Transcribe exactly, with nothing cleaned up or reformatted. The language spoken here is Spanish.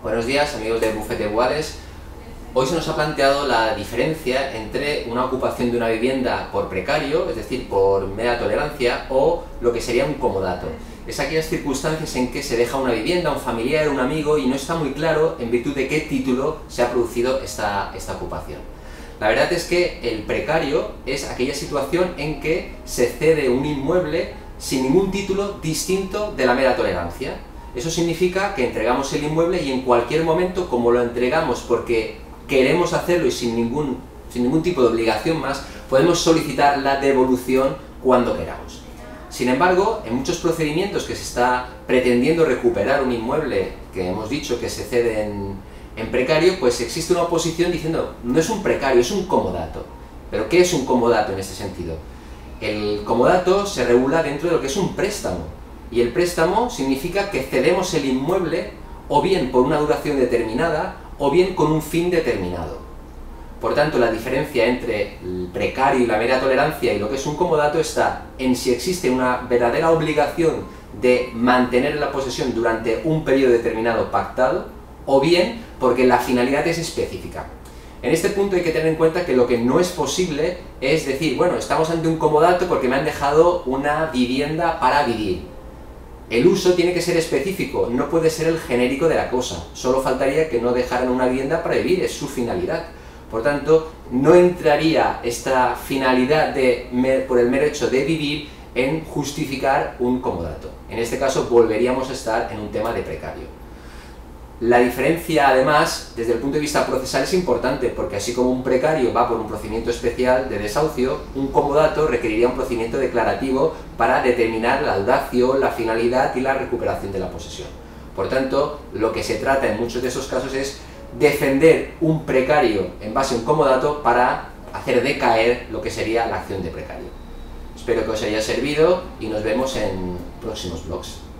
Buenos días, amigos de Bufete Boades. Hoy se nos ha planteado la diferencia entre una ocupación de una vivienda por precario, es decir, por mera tolerancia, o lo que sería un comodato. Es aquellas circunstancias en que se deja una vivienda, un familiar, un amigo, y no está muy claro en virtud de qué título se ha producido esta, esta ocupación. La verdad es que el precario es aquella situación en que se cede un inmueble sin ningún título distinto de la mera tolerancia. Eso significa que entregamos el inmueble y en cualquier momento, como lo entregamos porque queremos hacerlo y sin ningún, sin ningún tipo de obligación más, podemos solicitar la devolución cuando queramos. Sin embargo, en muchos procedimientos que se está pretendiendo recuperar un inmueble que hemos dicho que se cede en, en precario, pues existe una oposición diciendo no es un precario, es un comodato. ¿Pero qué es un comodato en este sentido? El comodato se regula dentro de lo que es un préstamo. Y el préstamo significa que cedemos el inmueble o bien por una duración determinada o bien con un fin determinado. Por tanto, la diferencia entre el precario y la mera tolerancia y lo que es un comodato está en si existe una verdadera obligación de mantener la posesión durante un periodo determinado pactado o bien porque la finalidad es específica. En este punto hay que tener en cuenta que lo que no es posible es decir, bueno, estamos ante un comodato porque me han dejado una vivienda para vivir. El uso tiene que ser específico, no puede ser el genérico de la cosa. Solo faltaría que no dejaran una vivienda para vivir, es su finalidad. Por tanto, no entraría esta finalidad de, por el mero hecho de vivir en justificar un comodato. En este caso volveríamos a estar en un tema de precario. La diferencia, además, desde el punto de vista procesal es importante, porque así como un precario va por un procedimiento especial de desahucio, un comodato requeriría un procedimiento declarativo para determinar la laudacio, la finalidad y la recuperación de la posesión. Por tanto, lo que se trata en muchos de esos casos es defender un precario en base a un comodato para hacer decaer lo que sería la acción de precario. Espero que os haya servido y nos vemos en próximos blogs.